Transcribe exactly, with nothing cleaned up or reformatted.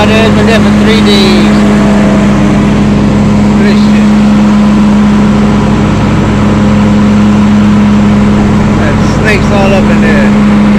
Right, there's my different three Ds. Good shit. That snakes all up in there.